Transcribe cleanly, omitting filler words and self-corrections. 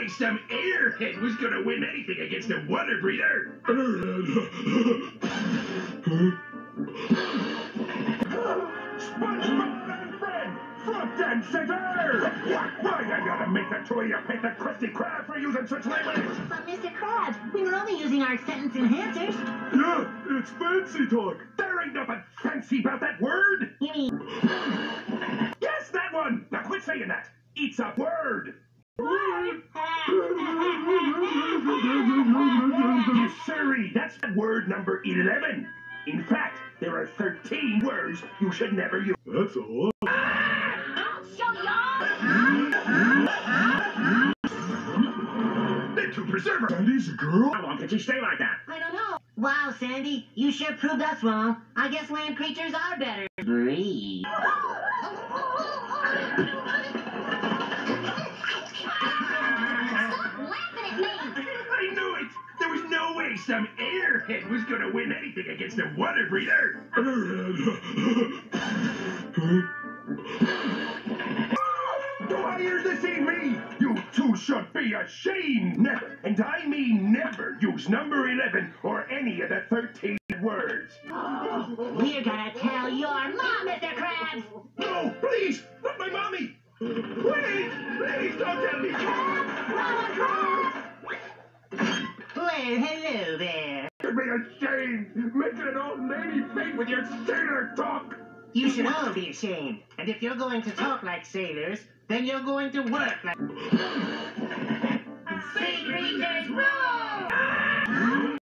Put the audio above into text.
way some airhead was gonna win anything against a water breather. SpongeBob and friend, front and center! Why I gotta make the two of you pay the Krusty Krab for using such language? But Mr. Krabs, we were only using our sentence enhancers. Yeah, it's fancy talk. There ain't nothing fancy about that word. You mean... Yes, that one! Now quit saying that. It's a word. You sirree, that's word number 11. In fact, there are 13 words you should never use. That's a lot. I'll show y'all! They're too preserver. Sandy's a girl? How long can she stay like that? I don't know. Wow, Sandy, you sure proved us wrong. I guess land creatures are better. Breathe. I knew it! There was no way some airhead was gonna win anything against a water breather. Do I hear this in me? You two should be ashamed. Never, and I mean never, use number 11 or any of the 13 words. We're gonna tell your mom, Mr. Krabs! No, please, not my mommy. Please don't tell me. Well, hello there. You'd be ashamed making an old lady faint with your sailor talk. You should all be ashamed. And if you're going to talk like sailors, then you're going to work like... Sea creatures rule!